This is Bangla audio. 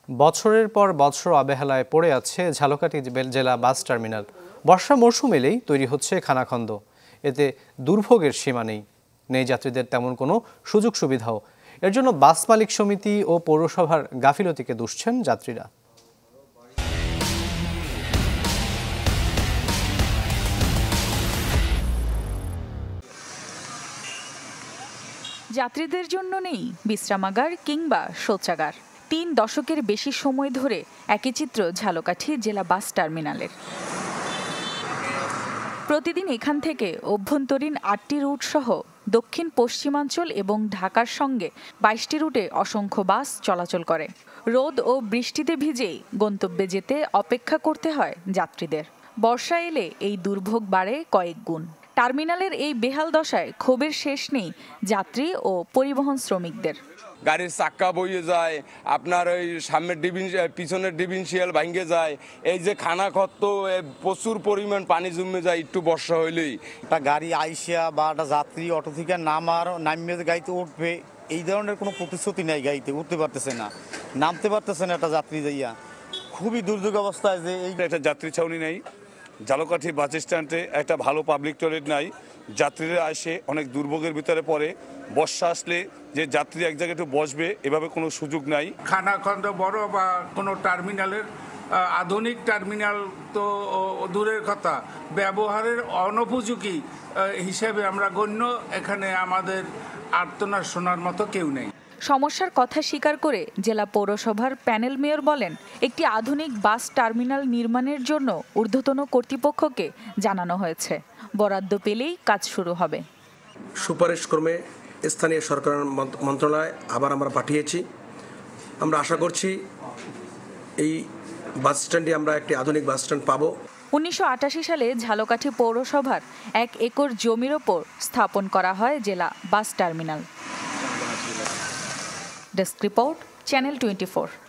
বছরের পর বছর অবহেলায় পড়ে আছে ঝালকাঠি জেলা বাস টার্মিনাল। বর্ষা মৌসুম এলেই তৈরি হচ্ছে খানাখন্দ। এতে দুর্ভোগের সীমা নেই, যাত্রীদের তেমন কোনো সুযোগ সুবিধাও। এর জন্য বাস মালিক সমিতি ও পৌরসভার গাফিলতিকে দুষছেন যাত্রীরা। যাত্রীদের জন্য নেই বিশ্রামাগার কিংবা শৌচাগার। ৩ দশকের বেশি সময় ধরে একই চিত্র ঝালকাঠি জেলা বাস টার্মিনালের। প্রতিদিন এখান থেকে অভ্যন্তরীণ ৮টি রুট সহ দক্ষিণ পশ্চিমাঞ্চল এবং ঢাকার সঙ্গে ২২টি রুটে অসংখ্য বাস চলাচল করে। রোদ ও বৃষ্টিতে ভিজেই গন্তব্যে যেতে অপেক্ষা করতে হয় যাত্রীদের। বর্ষা এলে এই দুর্ভোগ বাড়ে কয়েক গুণ। টার্মিনালের এই বেহাল দশায় ক্ষোভের শেষ নেই যাত্রী ও পরিবহন শ্রমিকদের। গাড়ির চাক্কা বইয়ে যায়, আপনার ওই সামনের পিছনের ডিভিনশিয়াল ভাঙে যায়, এই যে খানাখত্ত প্রচুর পরিমাণ পানি জমে যায় একটু বর্ষা হইলেই। একটা গাড়ি আইসা বা একটা যাত্রী অটো থেকে নামিয়ে গাড়িতে উঠবে, এই ধরনের কোনো প্রতিশ্রুতি নেই। গাড়িতে উঠতে পারতেছে না, নামতে পারতেছে না একটা যাত্রী যাইয়া। খুবই দুর্যোগ অবস্থায় যে একটা যাত্রী ছাউনি নেই, ঝালকাঠি বাস স্ট্যান্ডে একটা ভালো পাবলিক টয়লেট নাই, যাত্রীরা আসে অনেক দুর্ভোগের ভিতরে পড়ে। বর্ষা আসলে যে যাত্রী এক জায়গায় একটু বসবে এভাবে কোনো সুযোগ নাই। খানাখন্দ বড় বা কোনো টার্মিনালের আধুনিক টার্মিনাল তো দূরের কথা, ব্যবহারের অনুপযোগী হিসেবে আমরা গণ্য। এখানে আমাদের আর্তনাদ শোনার মতো কেউ নেই। সমস্যার কথা স্বীকার করে জেলা পৌরসভার প্যানেল মেয়র বলেন, একটি আধুনিক বাস টার্মিনাল নির্মাণের জন্য ঊর্ধ্বতন কর্তৃপক্ষকে জানানো হয়েছে। বরাদ্দ পেলেই কাজ শুরু হবে। সুপারিশ ক্রমে স্থানীয় সরকার মন্ত্রণালয়ে আবার আমরা পাঠিয়েছি। আমরা আশা করছি এই বাস স্ট্যান্ডে আমরা একটি আধুনিক বাস স্ট্যান্ড পাব। ১৯৮৮ সালে ঝালকাঠি পৌরসভার ১ একর জমির ওপর স্থাপন করা হয় জেলা bus terminal. Desk report, channel 24।